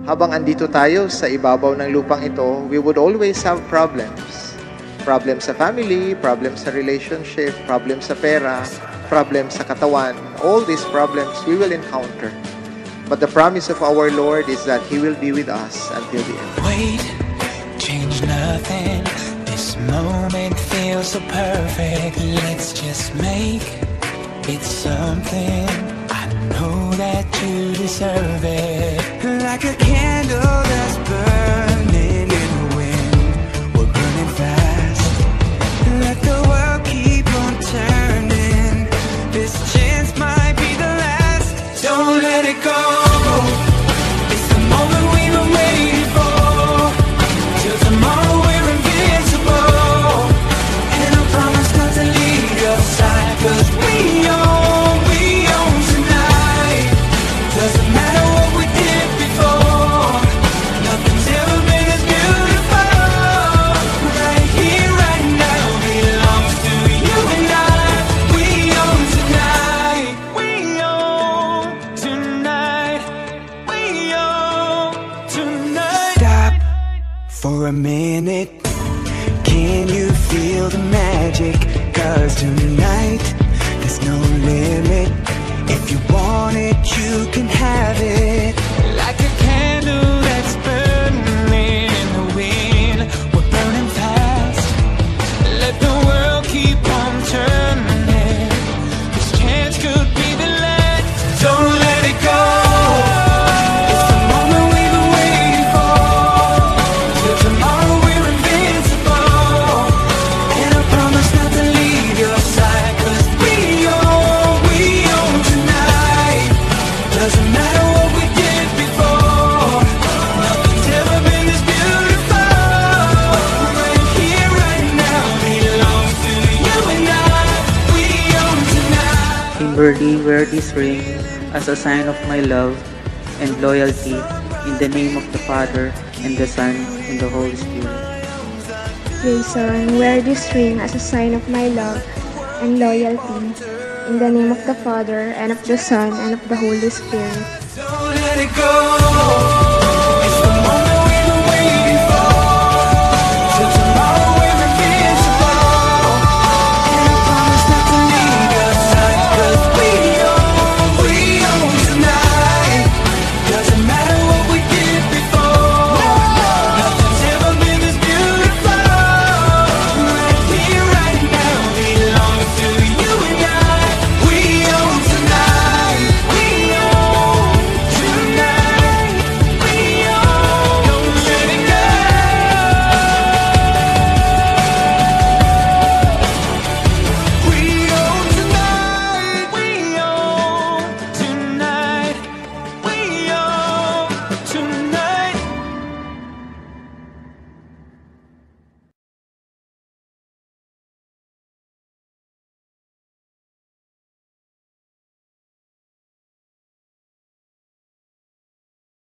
Habang andito tayo sa ibabaw ng lupang ito, we would always have problems. Problems sa family, problems sa relationship, problems sa pera, problems sa katawan. All these problems we will encounter. But the promise of our Lord is that He will be with us until the end. Wait, change nothing. This moment feels so perfect. Let's just make it something. I know that you deserve it. Like a candle that's burning in the wind. We're burning fast. Let the world keep on turning. This chance might be the last. Don't let it go. It's the moment we've been waiting for. Till tomorrow we're invincible. And I promise not to leave your side. 'Cause we own tonight. Doesn't matter what we did before. Nothing's ever been as beautiful. Right here, right now, belongs to you and I. We own tonight. We own tonight. We own tonight. Stop for a minute. Can you feel the magic? 'Cause tonight there's no limit. If you want it, you can have it. Like a candle that's burning in the wind. We're burning fast. Let the world keep on turning. This chance could be the last. Don't let it go. It's the moment we've been waiting for. Till tomorrow we're invincible. And I promise not to leave your side. 'Cause we own tonight. Doesn't matter what we did before. Nothing's ever been this beautiful. Right here, right now, belongs to you and I. We own tonight. Kimberly, wear this ring as a sign of my love and loyalty in the name of the Father, and the Son, and the Holy Spirit. Jason, wear this ring as a sign of my love and loyalty in the name of the Father, and of the Son, and of the Holy Spirit.